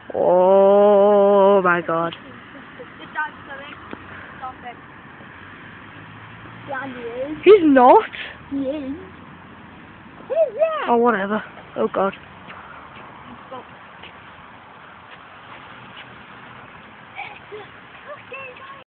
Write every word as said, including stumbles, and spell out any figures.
Oh my god. The dad's coming. Stop it. Yeah, he is. He's not. He is. He's there. Oh, whatever. Oh god.